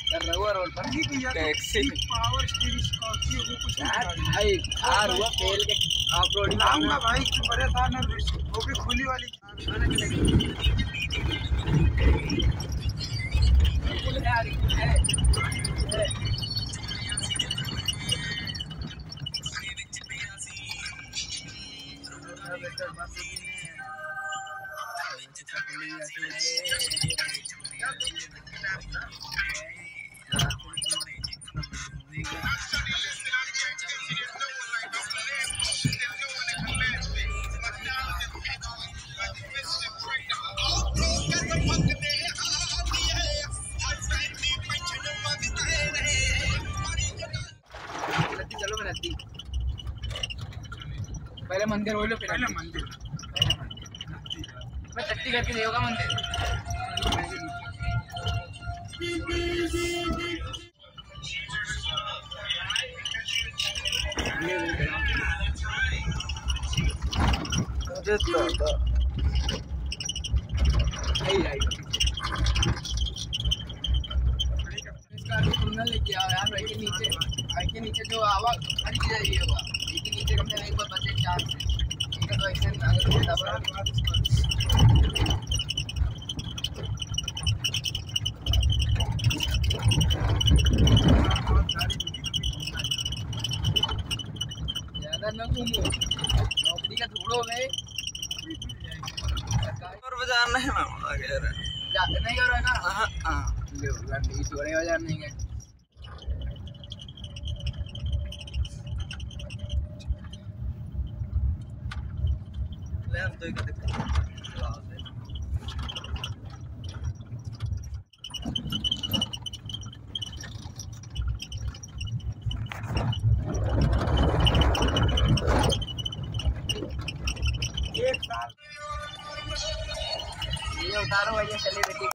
कर रहा हुआ रोड पर टैक्सी पावर स्टीयरिंग स्कॉर्पियो वो कुछ भाई कार हुआ फेल के ऑफ रोडिंग लाऊंगा भाई तू परेशान है वो भी खुली वाली चलो मैं नदी पहले मंदिर हो लो फिर पहले मंदिर मैं टट्टी करके देगा मंदिर लेके आओ यार भाई के नीचे जो हवा खड़ी जाएगी हवा के नीचे कम से कम एक बार बचे चार से ठीक है तो ऐसे ज्यादा न घूमो नौकरी का ढूंढो में और बाजार नहीं ना नहीं करोगा हाँ इस बड़े बाजार नहीं गए तो ये उतारो भैया चले बेटी